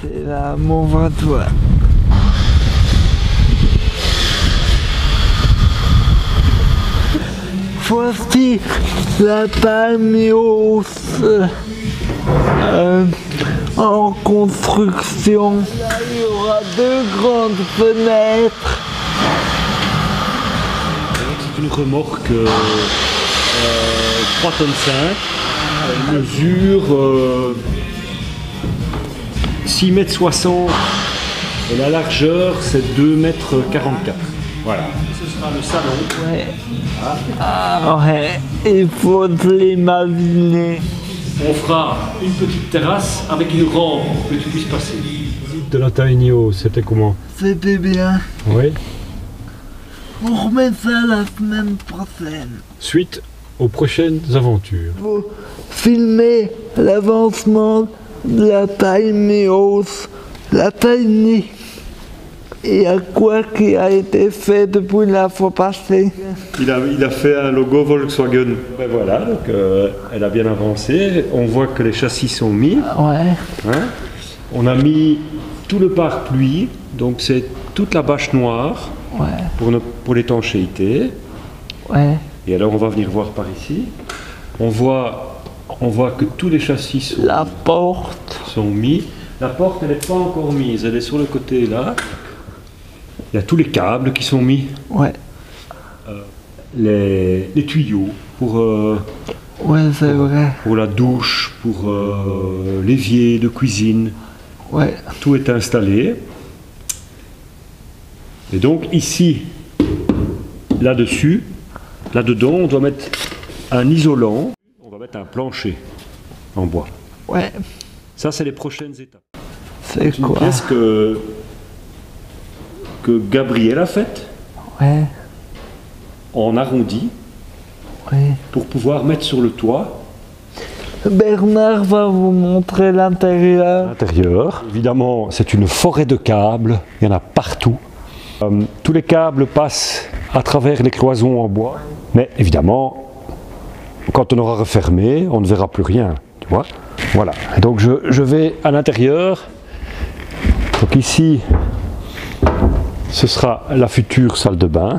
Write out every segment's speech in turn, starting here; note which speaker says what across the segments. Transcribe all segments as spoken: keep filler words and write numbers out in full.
Speaker 1: C'est là mon voiture. Voici la tiny house euh, en construction. Là, il y aura deux grandes fenêtres.
Speaker 2: C'est une remorque euh, euh, trois tonnes cinq. Elle mesure euh, six mètres soixante et la largeur c'est deux mètres quarante-quatre. Voilà. Ce sera le salon.
Speaker 1: Ouais. Ah ouais, il faut l'imaginer.
Speaker 2: On fera une petite terrasse avec une rampe pour que tu puisses passer. De la tiny house, c'était comment?
Speaker 1: C'était bien.
Speaker 2: Oui.
Speaker 1: On remet ça la semaine prochaine.
Speaker 2: Suite aux prochaines aventures.
Speaker 1: Faut filmer l'avancement de la tiny house. La tiny. Il y a quoi qui a été fait depuis la fois passée?
Speaker 2: Il a, il a fait un logo Volkswagen. Ben voilà, donc euh, elle a bien avancé. On voit que les châssis sont mis.
Speaker 1: Ouais.
Speaker 2: Hein. On a mis tout le pare-pluie, donc c'est toute la bâche noire
Speaker 1: Ouais.
Speaker 2: pour, ne- pour l'étanchéité.
Speaker 1: Ouais.
Speaker 2: Et alors on va venir voir par ici. On voit, on voit que tous les châssis sont,
Speaker 1: La porte.
Speaker 2: sont mis. La porte elle n'est pas encore mise, elle est sur le côté là. Il y a tous les câbles qui sont mis.
Speaker 1: Ouais.
Speaker 2: Les, les tuyaux pour, euh,
Speaker 1: Ouais, c'est vrai.
Speaker 2: pour la douche, pour euh, l'évier de cuisine.
Speaker 1: Ouais.
Speaker 2: Tout est installé. Et donc ici, là-dessus, là-dedans, on doit mettre un isolant. On va mettre un plancher en bois.
Speaker 1: Ouais.
Speaker 2: Ça, c'est les prochaines étapes.
Speaker 1: C'est
Speaker 2: Une
Speaker 1: quoi?
Speaker 2: pièce que, que Gabriel a faite
Speaker 1: Ouais.
Speaker 2: en arrondi
Speaker 1: Ouais.
Speaker 2: pour pouvoir mettre sur le toit.
Speaker 1: Bernard va vous montrer l'intérieur.
Speaker 2: L'intérieur, évidemment, c'est une forêt de câbles. Il y en a partout. Euh, tous les câbles passent à travers les cloisons en bois. Mais évidemment, quand on aura refermé, on ne verra plus rien. Tu vois? Voilà. Donc je, je vais à l'intérieur. Donc ici, ce sera la future salle de bain.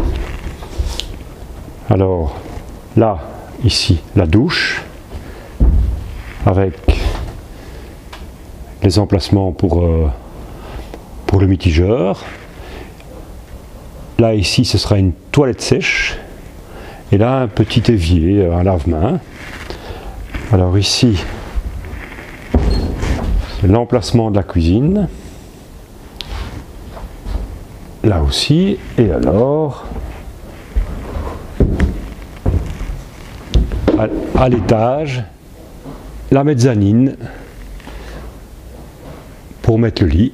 Speaker 2: Alors là, ici, la douche, avec les emplacements pour, euh, pour le mitigeur. Là, ici, ce sera une toilette sèche. Et là, un petit évier, un lave-main. Alors ici, c'est l'emplacement de la cuisine. Là aussi. Et alors, à, à l'étage, la mezzanine pour mettre le lit.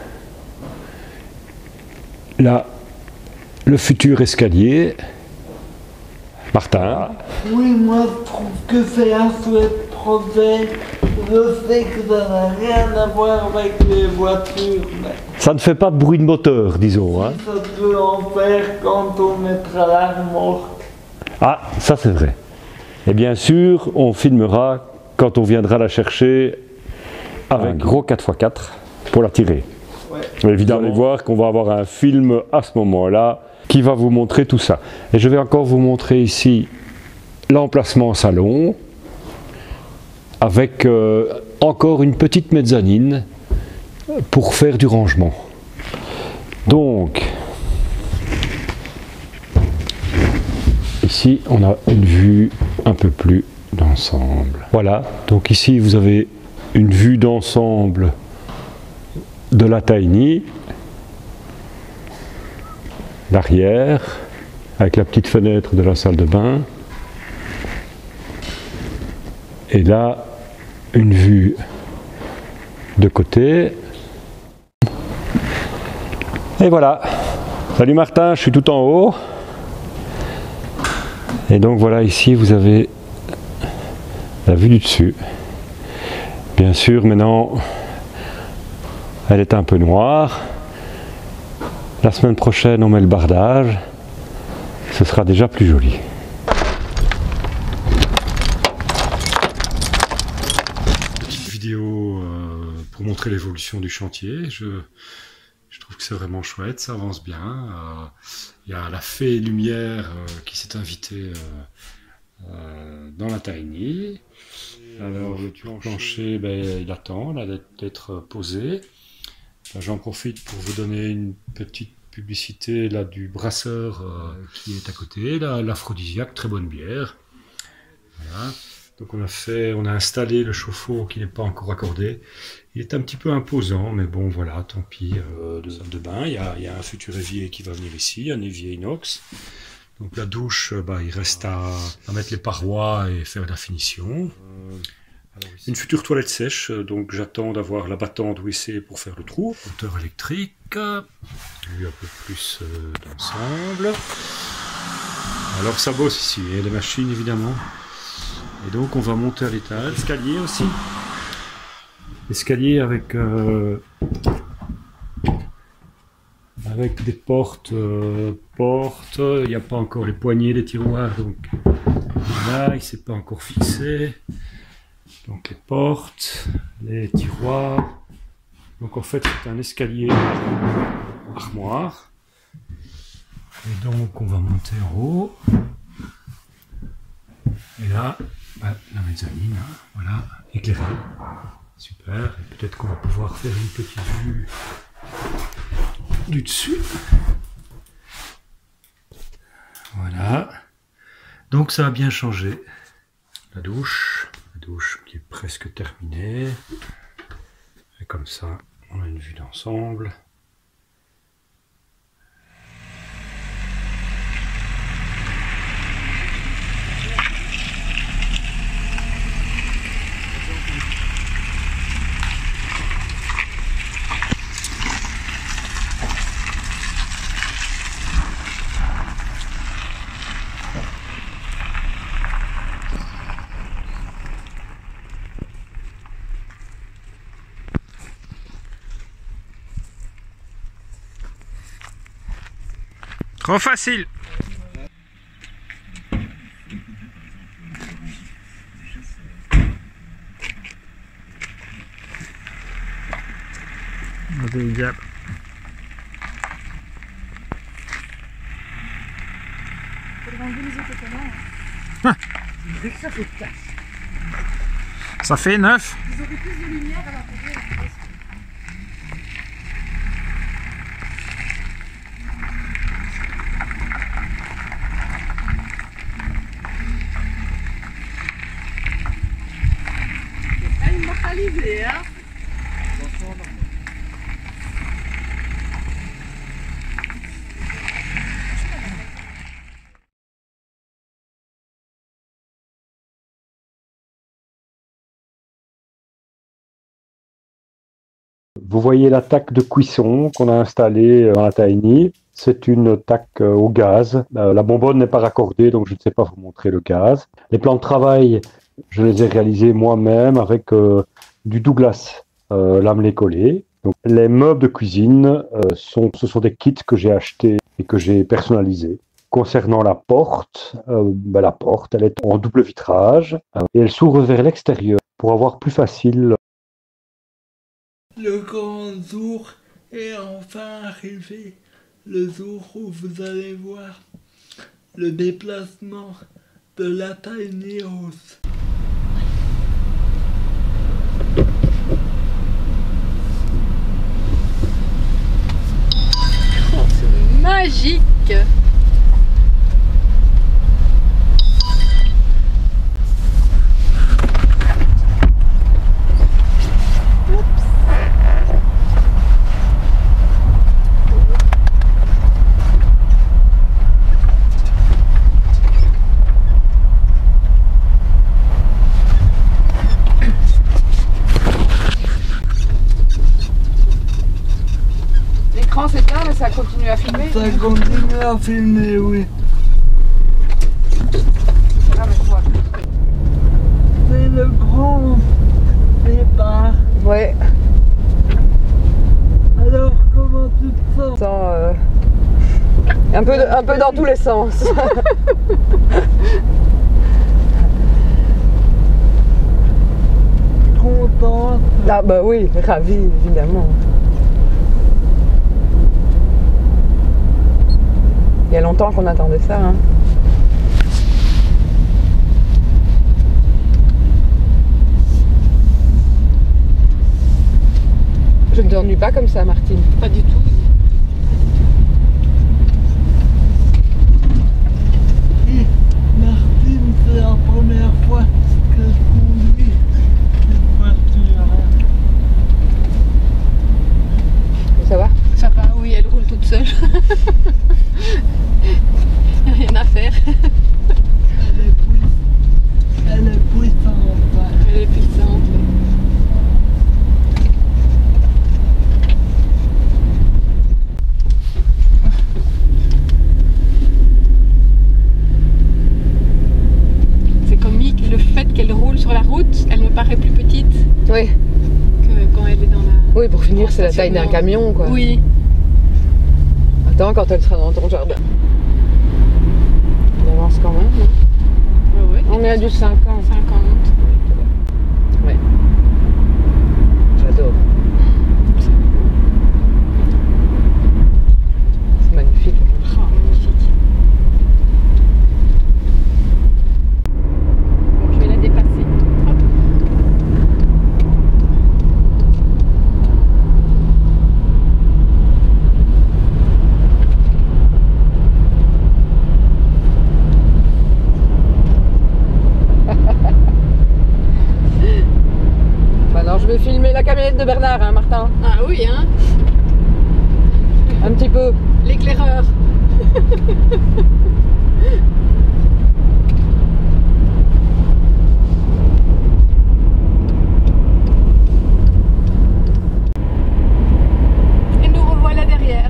Speaker 2: Là, le futur escalier. Martin.
Speaker 1: Oui, moi je trouve que c'est un chouette projet. Je sais que ça n'a rien à voir avec les voitures, mais
Speaker 2: Ça ne fait pas de bruit de moteur, disons. Hein.
Speaker 1: ça peut en faire quand on mettra la remorque.
Speaker 2: Ah, ça c'est vrai. Et bien sûr, on filmera quand on viendra la chercher avec un gros quatre fois quatre pour la tirer.
Speaker 1: Ouais.
Speaker 2: Mais évidemment, vous allez voir qu'on va avoir un film à ce moment-là qui va vous montrer tout ça. Et je vais encore vous montrer ici l'emplacement salon avec euh, encore une petite mezzanine pour faire du rangement. Donc, ici on a une vue un peu plus d'ensemble. Voilà, donc ici vous avez une vue d'ensemble de la tiny, l'arrière, avec la petite fenêtre de la salle de bain. Et là, une vue de côté. Et voilà. Salut Martin, je suis tout en haut. Et donc voilà, ici vous avez la vue du dessus. Bien sûr, maintenant, elle est un peu noire. La semaine prochaine, on met le bardage. Ce sera déjà plus joli. Petite vidéo euh, pour montrer l'évolution du chantier. Je, je trouve que c'est vraiment chouette, ça avance bien. Il euh, y a la fée lumière euh, qui s'est invitée euh, euh, dans la tiny. Alors le plancher, ben, il attend d'être posé. J'en profite pour vous donner une petite publicité là, du brasseur euh, qui est à côté, l'aphrodisiaque, très bonne bière. Voilà. Donc on a fait, on a installé le chauffe-eau qui n'est pas encore accordé. Il est un petit peu imposant, mais bon voilà, tant pis. Euh, de salle de bain, il y, a, il y a un futur évier qui va venir ici, un évier inox. Donc la douche, bah, il reste à, à mettre les parois et faire la finition. Une future toilette sèche, donc j'attends d'avoir la battante W C pour faire le trou. Moteur électrique, lui un peu plus euh, d'ensemble. Alors ça bosse ici, et les machines évidemment. Et donc on va monter à l'étage. Escalier aussi. Escalier avec euh, avec des portes, euh, portes. Il n'y a pas encore les poignées des tiroirs, donc là il ne s'est pas encore fixé. Donc les portes, les tiroirs. Donc en fait c'est un escalier armoire. Et donc on va monter en haut. Et là, bah, la mezzanine, hein, voilà, éclairée. Super. Et peut-être qu'on va pouvoir faire une petite vue du dessus. Voilà. Donc ça a bien changé. La douche. Douche qui est presque terminée. Et comme ça, on a une vue d'ensemble.
Speaker 3: Trop facile. Impeccable. Ça fait neuf.
Speaker 4: Vous aurez plus de lumière à l'intérieur. Immortalisé, hein.
Speaker 2: Vous voyez la taque de cuisson qu'on a installée dans la tiny. C'est une taque au gaz. La bonbonne n'est pas raccordée, donc je ne sais pas vous montrer le gaz. Les plans de travail, je les ai réalisés moi-même avec euh, du Douglas euh, lamelé collé. Donc, les meubles de cuisine, euh, sont, ce sont des kits que j'ai achetés et que j'ai personnalisés. Concernant la porte, euh, ben, la porte, elle est en double vitrage euh, et elle s'ouvre vers l'extérieur pour avoir plus facile.
Speaker 1: Le grand jour est enfin arrivé, le jour où vous allez voir le déplacement de la tiny house.
Speaker 4: Oh, c'est magique. C'est bien, mais ça continue à filmer.
Speaker 1: Ça continue à filmer, oui.
Speaker 4: Ah, mais toi.
Speaker 1: C'est le grand départ.
Speaker 4: Ouais.
Speaker 1: Alors, comment tu te sens?
Speaker 4: Sans, euh, un, peu de, un peu dans tous les sens.
Speaker 1: contente.
Speaker 4: Ah bah oui, ravi, évidemment. Il y a longtemps qu'on attendait ça, hein. Je ne t'ennuie pas comme ça, Martine?
Speaker 5: Pas du tout.
Speaker 1: Et Martine, c'est la première fois que je conduis cette voiture.
Speaker 4: Ça va?
Speaker 5: Ça va, oui, elle roule toute seule. Il n'y a rien à faire.
Speaker 1: Elle est puissante. Elle est puissante.
Speaker 5: Elle est puissante. C'est comique, le fait qu'elle roule sur la route, elle me paraît plus petite
Speaker 4: Oui.
Speaker 5: que quand elle est dans la...
Speaker 4: Oui, pour finir, c'est la taille d'un camion, quoi.
Speaker 5: Oui.
Speaker 4: Attends, quand elle sera dans ton jardin. On avance quand même, non?
Speaker 5: Ouais, ouais.
Speaker 4: On est à du cinquante.
Speaker 5: cinquante.
Speaker 4: Oui. J'adore. C'est magnifique.
Speaker 5: Oh, magnifique. Bon, je vais la dépasser. Hop.
Speaker 4: Bah alors, je vais filmer la camionnette de Bernard, hein, Martin.
Speaker 5: Ah oui, hein.
Speaker 4: Un petit peu.
Speaker 5: L'éclaireur. Et nous revoilà derrière.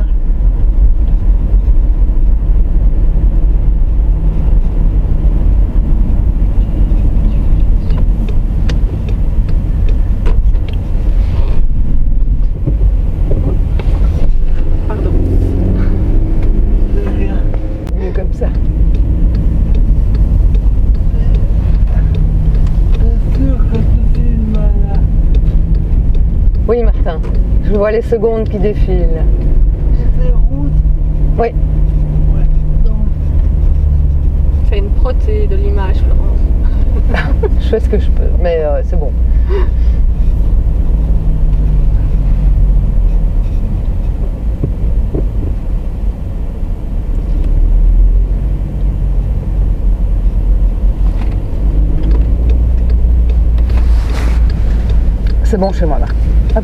Speaker 5: Pardon.
Speaker 1: C'est rien.
Speaker 4: Mieux comme ça.
Speaker 1: C'est sûr que tu filmes là.
Speaker 4: Oui, Martin. Je vois les secondes qui défilent.
Speaker 1: C'est rouge.
Speaker 4: Oui.
Speaker 1: Ouais. Donc,
Speaker 5: Fais une protée de l'image, Florence.
Speaker 4: Je fais ce que je peux, mais euh, c'est bon. C'est bon chez moi là. Hop.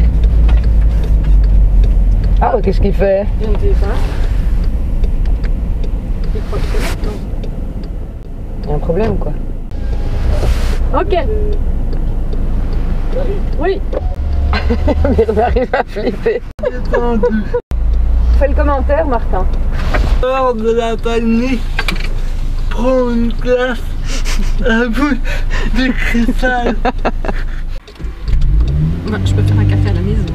Speaker 4: Ah, qu'est-ce qu'il fait?
Speaker 5: Je ne sais pas. Il croit que c'est maintenant.
Speaker 4: Il y a un problème quoi.
Speaker 5: Ok. Oui.
Speaker 4: Bernard il va flipper.
Speaker 1: détendu.
Speaker 4: Fais le commentaire, Martin.
Speaker 1: Hors de la panique, prends une glace, un bout de cristal.
Speaker 5: Bah, je peux faire un café à la maison.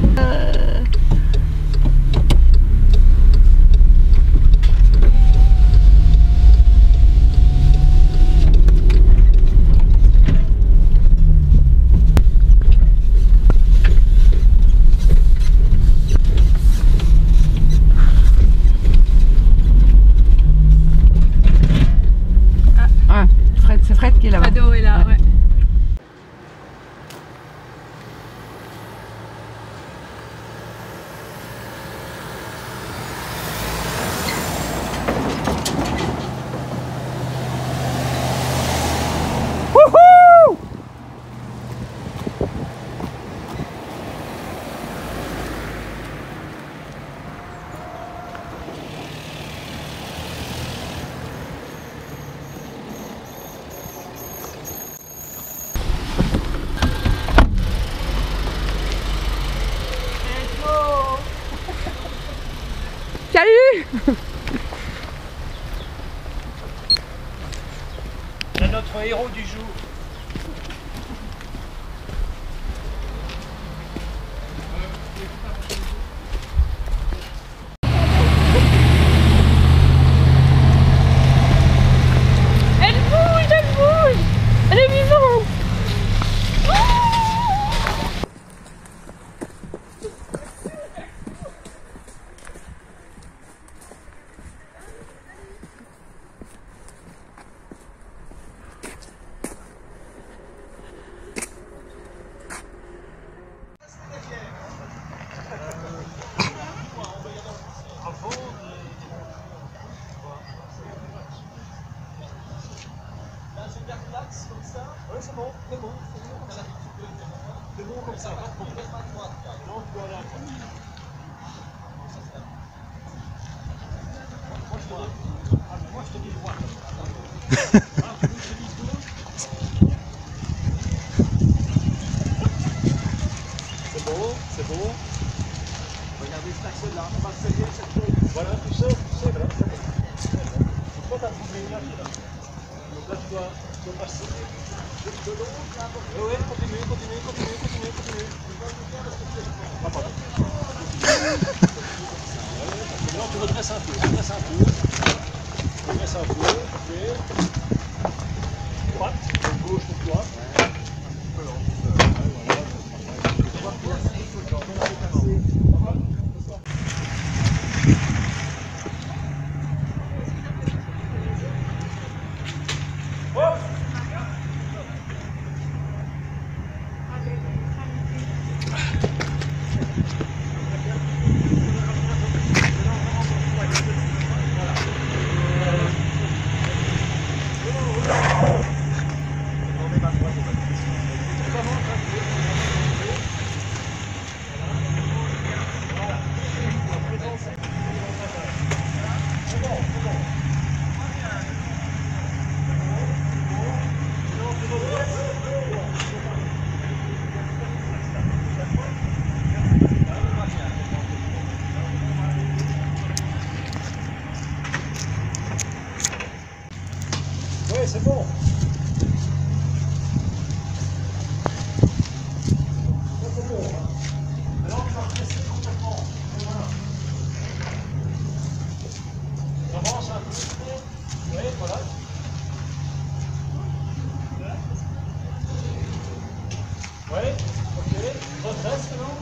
Speaker 4: Ah, Fred, c'est Fred qui est là-bas.
Speaker 5: Ado est là, ouais.
Speaker 4: Salut!
Speaker 3: C'est notre héros du jour.
Speaker 5: Elle bouge, elle bouge. Elle est vivante. Oh
Speaker 2: C'est bon, c'est bon. Regardez cet axe-là, on va serrer cette chose. Voilà, tu sais, tu sais, voilà, c'est bon. Donc toi, tu as trouvé une là. Donc là, tu dois, tu dois passer de, de l'autre, là. Oui, oui, continue, continue, continue, continue, continue. Ah, pardon. Non, tu redresses un peu, tu redresses un peu. Tu redresses un peu, ok. Droite, gauche pour toi. Oui, c'est bon. C'est bon. Alors, tu vas presser complètement. Voilà. Avance un peu. Oui, voilà. Oui, ok. Redresse maintenant.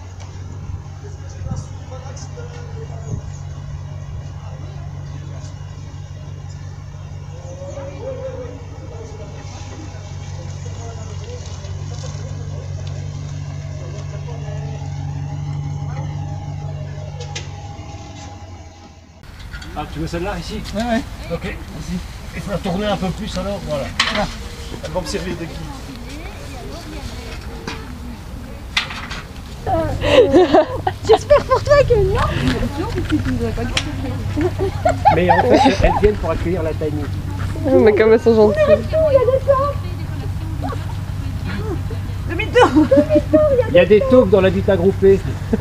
Speaker 2: Ah, tu veux celle-là ici?
Speaker 3: Ouais, ouais.
Speaker 2: Ok, ici. Il faut la tourner un peu plus alors, voilà. Voilà. Elle va me servir de guide.
Speaker 6: J'espère pour toi que non.
Speaker 3: Mais en fait, elles viennent pour accueillir la Tiny.
Speaker 4: Oh, mais comme elles sont gentilles.
Speaker 6: Demi-tour.
Speaker 3: Il y a des taupes dans l'habitat groupé.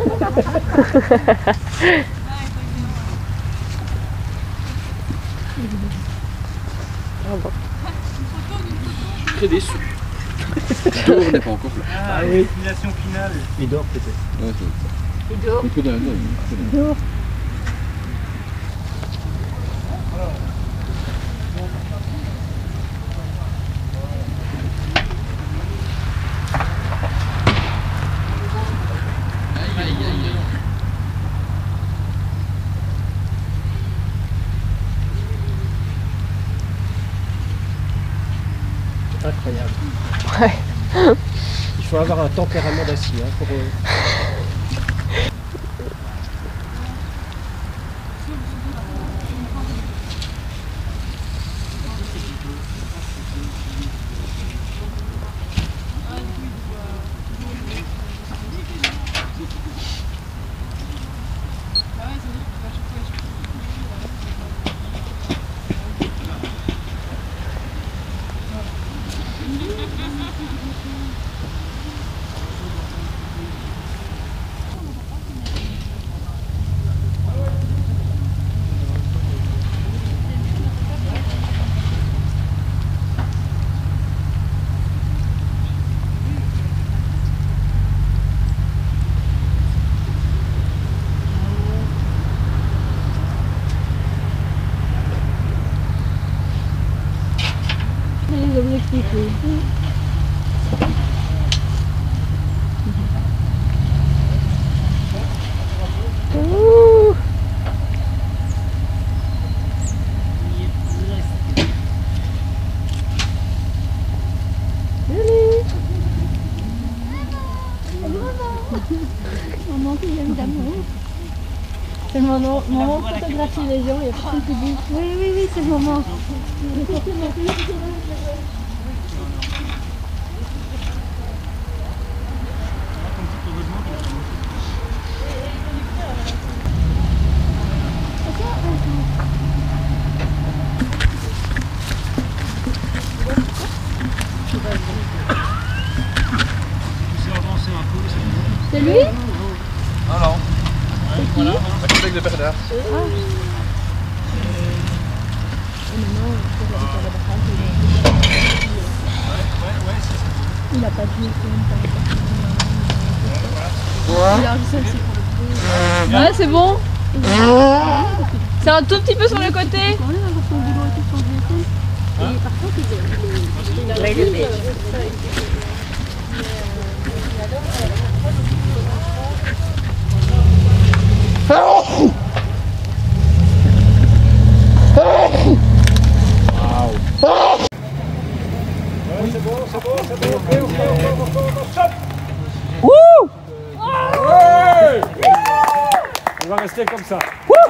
Speaker 7: Je suis très déçu. Dehors, on n'est pas encore là.
Speaker 3: Ah oui. Destination finale. Il dort peut-être.
Speaker 7: Ouais, c'est
Speaker 6: Il dort.
Speaker 7: Il peut donner, il peut donner.
Speaker 3: Incroyable.
Speaker 4: Ouais.
Speaker 3: Il faut avoir un tempérament d'acier hein, pour. Euh...
Speaker 6: Les objectifs, oui.
Speaker 4: Ouh.
Speaker 6: Maman qui aime d'amour. C'est le moment, moment photographie les gens, il y a personne qui dit oui, oui, oui, c'est le moment. C'est lui?
Speaker 7: Non, non. Ouais, voilà, la collègue de Bernard.
Speaker 6: Il a pas de ouais. Ouais, c'est bon. C'est un tout petit peu sur le côté.
Speaker 2: On va rester comme ça.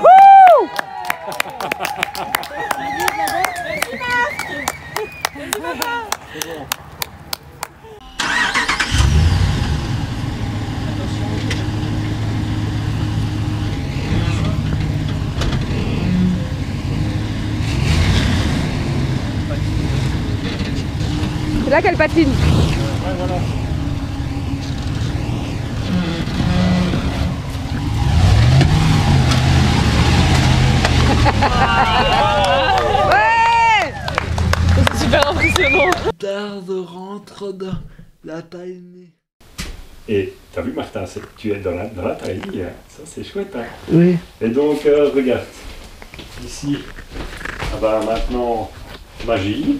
Speaker 4: C'est là qu'elle patine.
Speaker 2: Ouais, voilà.
Speaker 4: Ouais!
Speaker 6: C'est super impressionnant.
Speaker 1: Tard de rentre dans la taille.
Speaker 2: Et t'as vu Martin, c'est- tu es dans la, dans la taille, hein. Ça c'est chouette. Hein.
Speaker 1: Oui.
Speaker 2: Et donc euh, regarde, ici, ah bah, maintenant magie,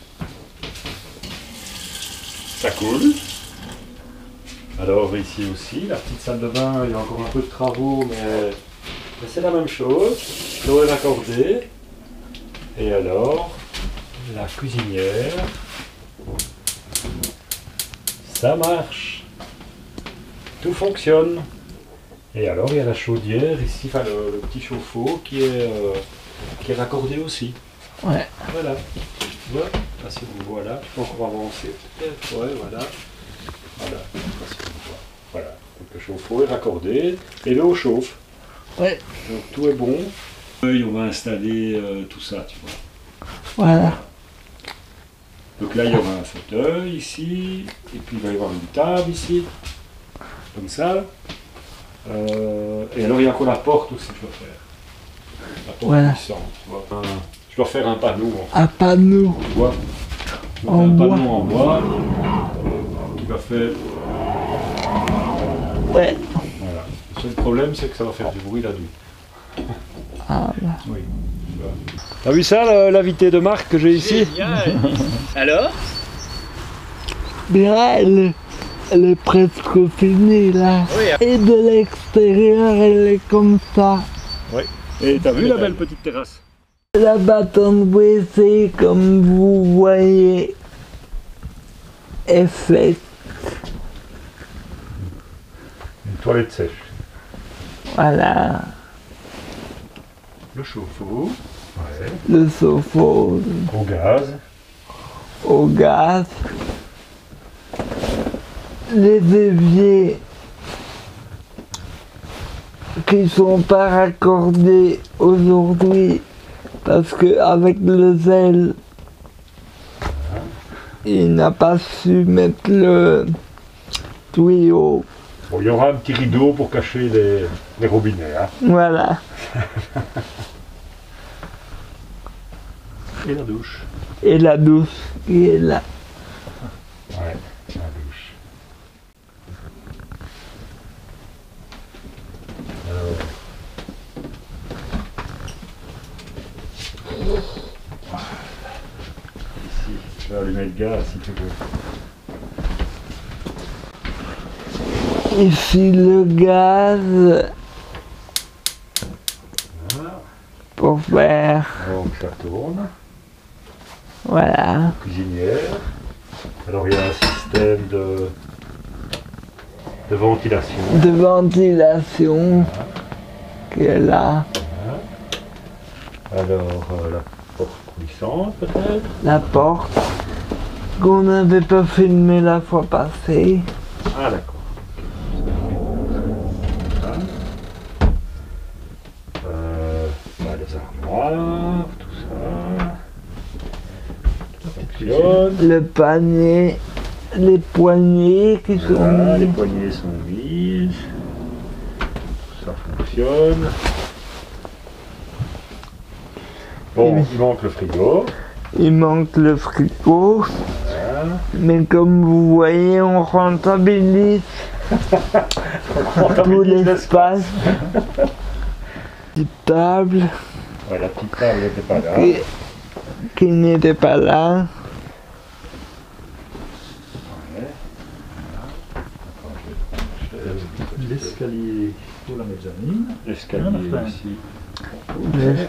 Speaker 2: ça coule. Alors ici aussi, la petite salle de bain, il y a encore un peu de travaux, mais, mais c'est la même chose. L'eau est raccordée. Et alors, la cuisinière, ça marche. Tout fonctionne. Et alors il y a la chaudière ici, enfin le, le petit chauffe-eau qui est, euh, qui est raccordé aussi.
Speaker 1: Ouais.
Speaker 2: Voilà. Tu vois, là, si on voit là, tu peux encore avancer. Peut-être, ouais, voilà. Voilà. Là, si on voit. Voilà. Donc le chauffe-eau est raccordé et l'eau chauffe.
Speaker 1: Ouais.
Speaker 2: Donc tout est bon. Et on va installer euh, tout ça, tu vois.
Speaker 1: Voilà.
Speaker 2: Donc là il y aura un fauteuil ici, et puis il va y avoir une table ici, comme ça. Euh, et alors il y a encore la porte aussi que je dois faire. La porte
Speaker 1: Voilà.
Speaker 2: puissante, tu vois. Un- je dois faire un panneau en fait,
Speaker 1: Un panneau
Speaker 2: tu vois. Je dois
Speaker 1: En
Speaker 2: faire un
Speaker 1: bois.
Speaker 2: panneau en bois qui va faire.
Speaker 1: Ouais.
Speaker 2: Voilà. Le seul problème c'est que ça va faire du bruit la nuit.
Speaker 1: Ah, bah.
Speaker 2: Oui. T'as vu ça, l'invité de marque que j'ai ici?
Speaker 3: Alors?
Speaker 1: Bien, elle, est- elle est presque finie là.
Speaker 3: Oui.
Speaker 1: Et de l'extérieur, elle est comme ça.
Speaker 2: Oui. Et t'as vu la belle petite terrasse?
Speaker 1: La bâtonne W C, comme vous voyez, est faite.
Speaker 2: Une toilette sèche.
Speaker 1: Voilà.
Speaker 2: Le chauffe-eau. Ouais.
Speaker 1: Le chauffe-eau
Speaker 2: Au gaz.
Speaker 1: au gaz. Les éviers qui ne sont pas raccordés aujourd'hui parce qu'avec le zèle, il n'a pas su mettre le tuyau.
Speaker 2: Bon, il y aura un petit rideau pour cacher les, les robinets. Hein.
Speaker 1: Voilà.
Speaker 2: Et la douche.
Speaker 1: Et la douche qui est là.
Speaker 2: Ouais, la douche. Alors. Voilà. Ici, je vais allumer le gaz si tu veux.
Speaker 1: Ici le gaz
Speaker 2: Voilà.
Speaker 1: pour faire,
Speaker 2: Donc ça tourne.
Speaker 1: voilà,
Speaker 2: Cuisinière. Alors il y a un système de, de ventilation.
Speaker 1: de ventilation qui est là.
Speaker 2: Alors euh, la porte glissante peut-être.
Speaker 1: La porte qu'on n'avait pas filmé la fois passée.
Speaker 2: Ah d'accord. Euh, bah, les armoires, tout ça. Ça fonctionne.
Speaker 1: Le panier les poignées qui sont
Speaker 2: Voilà, les
Speaker 1: mises.
Speaker 2: poignées sont mises. Ça fonctionne. Bon, il manque le frigo.
Speaker 1: Il manque le frigo.
Speaker 2: Voilà.
Speaker 1: Mais comme vous voyez, on rentabilise tout l'espace. Petite table
Speaker 2: Ouais, la petite table n'était pas là.
Speaker 1: qui, qui n'était pas là.
Speaker 8: L'escalier pour la mezzanine.
Speaker 2: L'escalier
Speaker 8: Enfin.
Speaker 2: ici.
Speaker 1: Le-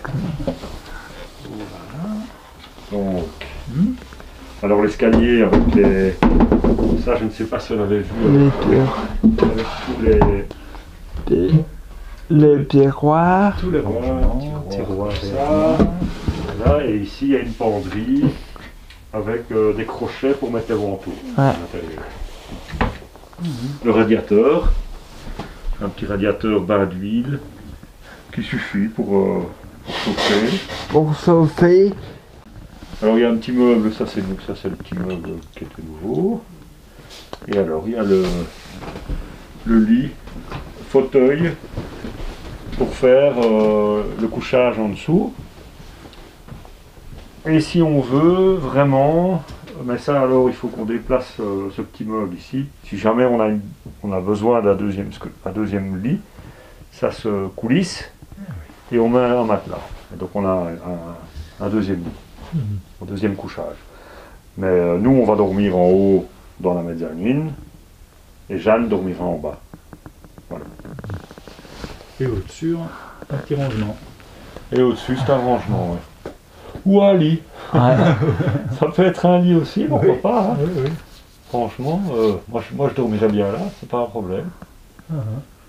Speaker 2: Donc,
Speaker 8: Hmm.
Speaker 2: alors l'escalier avec les. Ça, je ne sais pas si on avait vu.
Speaker 1: Les
Speaker 2: Avec,
Speaker 1: tiroirs.
Speaker 2: avec tous les.
Speaker 1: Pi- Le tiroir.
Speaker 8: Tous les
Speaker 2: Voilà,
Speaker 8: rangements,
Speaker 2: tiroirs,
Speaker 8: tiroirs,
Speaker 2: ça. Voilà, et ici il y a une penderie avec euh, des crochets pour mettre les ventouses à l'intérieur. Le radiateur, un petit radiateur bain d'huile qui suffit pour euh, chauffer.
Speaker 1: Pour chauffer.
Speaker 2: Alors il y a un petit meuble, ça c'est ça c'est le petit meuble qui est tout nouveau. Et alors il y a le, le lit, fauteuil pour faire euh, le couchage en dessous. Et si on veut vraiment, mais ça alors il faut qu'on déplace euh, ce petit meuble ici. Si jamais on a, une- on a besoin d'un deuxième, sque- un deuxième lit, ça se coulisse et on met un matelas. Et donc on a un, un deuxième lit, un deuxième couchage. Mais euh, nous on va dormir en haut dans la mezzanine et Jeanne dormira en bas.
Speaker 8: Et au-dessus, un petit rangement.
Speaker 2: Et au-dessus c'est un rangement. Ouais. Ou un lit. Ça peut être un lit aussi, pourquoi
Speaker 8: Oui.
Speaker 2: pas. hein.
Speaker 8: Oui, oui.
Speaker 2: Franchement, euh, moi, je, moi je dormirais bien là, c'est pas un problème.
Speaker 8: Ah,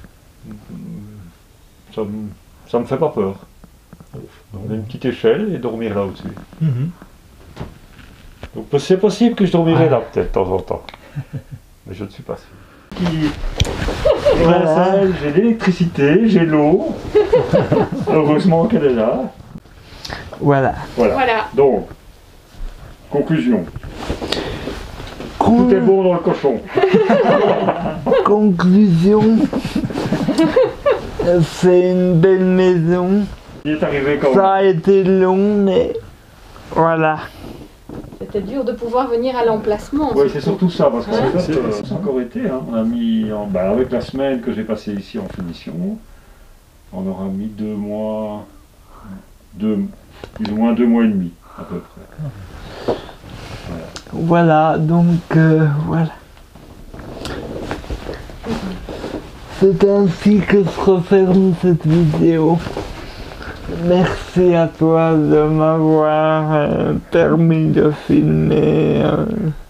Speaker 2: Ça me, ça me fait pas peur.
Speaker 8: ah.
Speaker 2: On a une petite échelle et dormir là au-dessus.
Speaker 8: Mhm.
Speaker 2: Donc c'est possible que je dormirai là peut-être de temps en temps. Mais je ne suis pas sûr. Qui- J'ai la
Speaker 1: Voilà.
Speaker 2: vaisselle, j'ai l'électricité, j'ai l'eau. Heureusement qu'elle est là.
Speaker 1: Voilà.
Speaker 2: Voilà.
Speaker 5: Voilà.
Speaker 2: Donc, conclusion.
Speaker 1: Con-
Speaker 2: Tout est bon dans le cochon.
Speaker 1: Conclusion. C'est une belle maison.
Speaker 2: Il est arrivé quand
Speaker 1: Ça a
Speaker 2: même.
Speaker 1: été long, mais voilà.
Speaker 5: C'était dur de pouvoir venir à l'emplacement.
Speaker 2: Oui, c'est surtout ça, parce qu'en
Speaker 5: Ouais.
Speaker 2: fait, euh, ça a encore été, hein, on a mis, en, bah, avec la semaine que j'ai passée ici en finition, on aura mis deux mois, deux, plus ou moins deux mois et demi, à peu près.
Speaker 1: Voilà, donc euh, voilà. C'est ainsi que se referme cette vidéo. Merci à toi de m'avoir euh, permis de filmer. euh.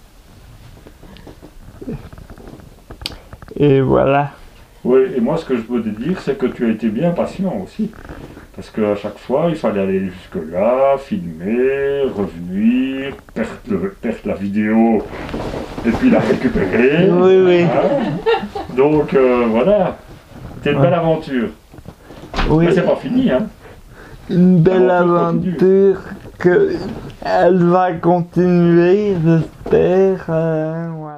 Speaker 1: Et voilà.
Speaker 2: Oui, et moi, ce que je peux te dire, c'est que tu as été bien patient aussi. Parce qu'à chaque fois, il fallait aller jusque-là, filmer, revenir, perdre, le- perdre la vidéo et puis la récupérer.
Speaker 1: Oui, oui.
Speaker 2: Hein. Donc, euh, voilà. C'était une belle aventure.
Speaker 1: Oui,
Speaker 2: Mais c'est pas fini, hein.
Speaker 1: une belle
Speaker 2: L'aventure continue.
Speaker 1: aventure que elle va continuer, j'espère. euh, voilà.